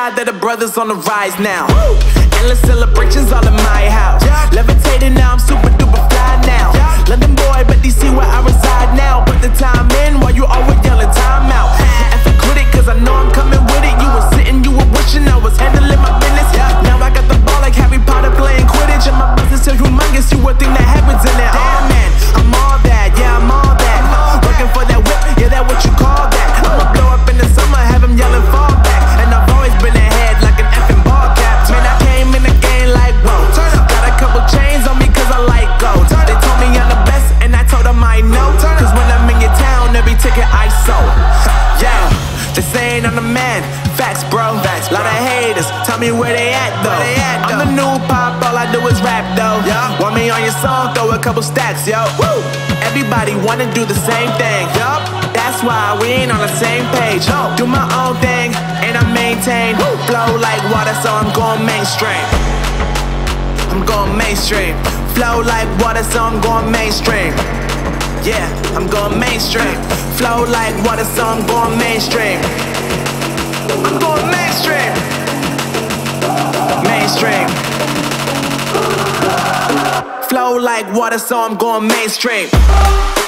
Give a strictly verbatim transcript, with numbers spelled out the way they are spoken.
glad that the brothers on the rise now. Woo! Endless celebrations all in my house. Yeah. Levitating now, I'm super duper fly now. Yeah. London boy, but D C where I reside now. Put the time in while you always yelling time out. And for quit it, cause I know I'm coming with it. You were sitting, you were wishing I was handling my business. Yeah. Now I got the ball like Harry Potter playing Quidditch. And my business is humongous, you would think that happens in it. Damn man, I'm all that, yeah I'm all that. Working for that whip, yeah that what you call that. I'ma blow up in the summer, have him yelling fall back. And I've always been ahead like an effing ball cap. Man, I came in the game like whoa. Got a couple chains on me cause I like gold. They told me I'm the best and I told them I know. Cause when I'm in your town, every ticket I sold. Yeah, they saying I'm the man. Facts bro, Facts, lot of haters, tell me where they at though. They at, I'm the new pop, all I do is rap though. Yeah. Want me on your song, throw a couple stacks, yo. Woo. Everybody wanna do the same thing, yup. That's why we ain't on the same page. No. Do my own thing, and I maintain. Woo. Flow like water, so I'm going mainstream. I'm going mainstream. Flow like water, so I'm going mainstream. Yeah, I'm going mainstream. Flow like water, so I'm going mainstream. I'm going mainstream. Mainstream. Flow like water, so I'm going mainstream.